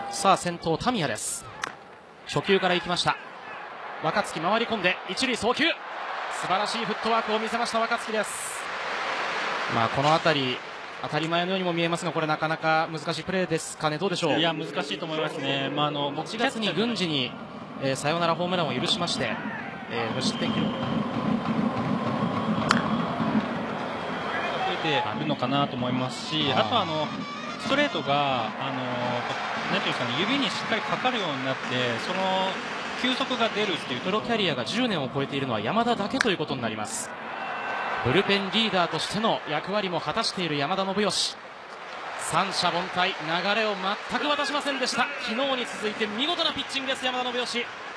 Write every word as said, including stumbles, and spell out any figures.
さあ先頭タミヤです。初球から行きました。若月回り込んで一塁送球、素晴らしいフットワークを見せました若月です。まあこの辺り当たり前のようにも見えますが、これなかなか難しいプレーですかね。どうでしょう。 いや難しいと思いますね。まああのいちがつに郡司に、えー、サヨナラホームランを許しまして、えー、無失点記録出ているのかなと思いますし、あとあのストレートがあのなんていうんですかね、指にしっかりかかるようになって、その球速が出るっていう。 プロキャリアがじゅうねんを超えているのは山田だけということになります。ブルペンリーダーとしての役割も果たしている山田信義。三者凡退、流れを全く渡しませんでした。昨日に続いて見事なピッチングです山田信義。